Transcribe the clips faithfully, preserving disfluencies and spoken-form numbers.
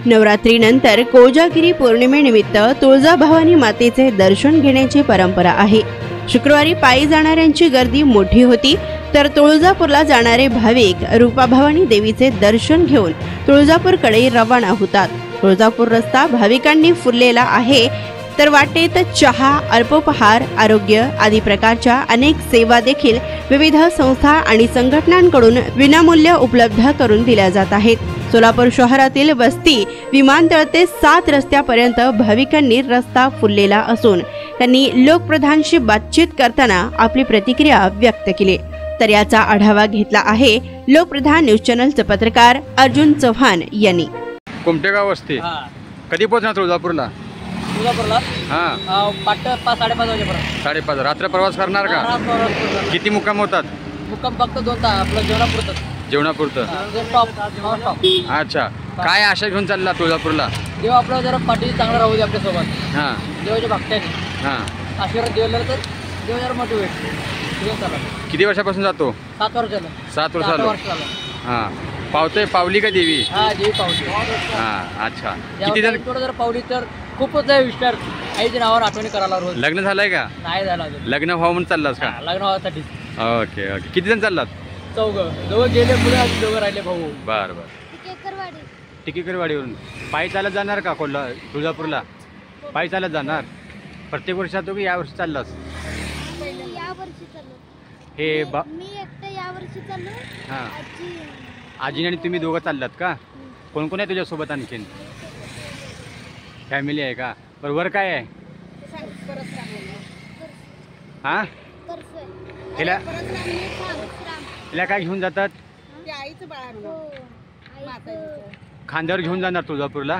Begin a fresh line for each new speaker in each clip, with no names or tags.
नवरात्रीनंतर कोजागिरी पौर्णिमेनिमित्त तुळजाभवानी मातेचे दर्शन घेण्याची परंपरा आहे। शुक्रवारी पायी जाणाऱ्यांची गर्दी मोठी होती, तर तुळजापूरला जाणारे भाविक रूपाभवानी देवीचे दर्शन घेऊन तुळजापूरकडे रवाना होतात। तुळजापूर रस्ता भाविकांनी फुललेला आहे, तर वाटेत चहा, अल्पोपहार, आरोग्य आदी प्रकारच्या अनेक सेवा देखील विविध संस्था आणि संघटनांकडून विनामूल्य उपलब्ध करून दिल्या जात आहेत। सोलापूर शहरातील वस्ती विमानतळ ते सात रस्त्यापर्यंत भाविकांनी रस्ता फुललेला असून त्यांनी लोकप्रधानशी बातचीत करताना आपली प्रतिक्रिया व्यक्त केली। तर याचा आढावा घेतला आहे लोकप्रधान न्यूज चॅनलचे पत्रकार अर्जुन चव्हाण यांनी।
कुमटेगाव वस्ती कधी पोहोचणार तुळजापूरला?
तुळजापूरला
हां
पाच पाच साडेपाच वाजेपर्यंत।
साडेपाच रात्र प्रवास करणार का? किती मुक्काम होतात?
मुक्काम फक्त दोन तास आपलं जेवणापुरतं
जेवणापुरतं
स्टॉप स्टॉप।
अच्छा, काय आशा घेऊन चालला तुळजापूरला?
देव आपलं जरा पाठी चांगला राहू दे आपल्यासोबत।
हां
देवाच्या भक्तांनी
हां
आशीर्वाद दिला तर देव जरा मोटिवेट घेऊन चालला।
किती वर्षापासून जातो?
सात वर्ष झालं।
सात वर्ष झालं। हां पावते पावली का देवी?
हा देवी पावली।
हां अच्छा, किती जण
थोडं जर पावली तर खूपच आहे विचार आईच्या नावावर आठवणी करायला रोज।
लग्न झालंय का?
नाही झालं अजून।
लग्न व्हावं म्हणून चाललास का?
लग्न व्हासाठी।
ओके ओके, किती जण चाललात?
चौघं दोघं गेले पुढे, अजून दोघं राहिले भाऊ।
बरं बरं, टिकेकरवाडीवरून पायी चालत जाणार का कोल्हा तुळजापूरला? पायी चालत जाणार? प्रत्येक वर्षी जातो की या वर्षी चाललास?
या वर्षी चाललो
हे बा
मी एकटं या वर्षी चाललो।
हां
आजी
आजी आणि तुम्ही दोघं चाललात का? कोण कोण आहे तुझ्यासोबत आणखीन? फॅमिली आहे का? बरं, वर काय आहे? हां हिला हिला काय घेऊन जातात? खांद्यावर घेऊन जाणार तुळजापूरला?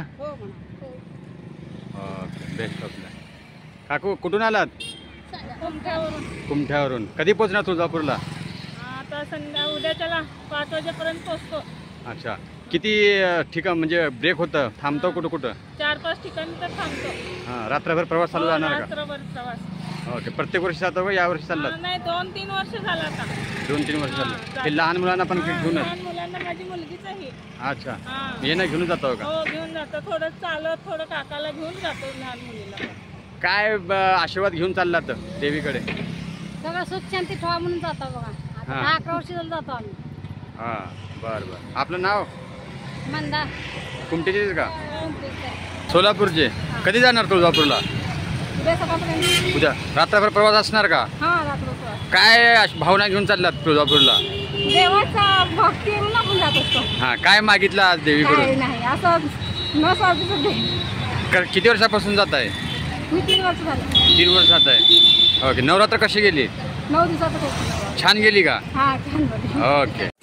Okay, best of luck. काकू कुठून आलात? कुमठ्यावरून। कधी पोहोचणार तुळजापूरला?
आता संध्या उद्याच्याला पाच वाजेपर्यंत पोहोचतो।
अच्छा, किती ठिकाण म्हणजे ब्रेक होतं? थांबतो कुठं कुठं?
चार पाच ठिकाणी तर थांबतो।
हां, रात्रभर प्रवास चालू जाणार का?
रात्रभर प्रवास।
ओके, प्रत्येक वर्षी जातो का या वर्षी चाललात?
नाही, दोन तीन वर्ष झालं आता।
दोन तीन वर्ष झालं। हे लहान मुलांना पण घेऊनच?
लहान मुलांना माझी मुलगीच आहे।
अच्छा,
हां
येणं घेऊन जातो का?
हो घेऊन जातो, थोडं चालत थोडं काकाला घेऊन जातो लहान मुलीला।
काय आशीर्वाद घेऊन चाललात देवीकडे?
सगळं सुख शांती ठेवा म्हणून जातो बघा।
हां.
दहा अकरा वर्ष झालं जातो आम्ही।
हां बरं बरं, आपलं नाव?
मंदा
कुमटेचेच का? सोलापूरचे। कधी जाणार तुळजापूरला?
उद्या सकाळपर्यंत।
उद्या रात्रभर प्रवास असणार का?
हां रात्रभर।
काय भावना घेऊन चाललात तुळजापूरला?
देवाचा भक्ती म्हणून आपण जात असतो।
हां, काय मागितलं आज देवीकडून?
नाही असं न साधू
क- किती वर्षापासून जात आहे?
मी तीन वर्ष झालं।
तीन वर्ष जात आहे। ओके, नवरात्र कशी गेली?
नऊ दिवसाचं
छान गेली का?
हां छान.
ओके।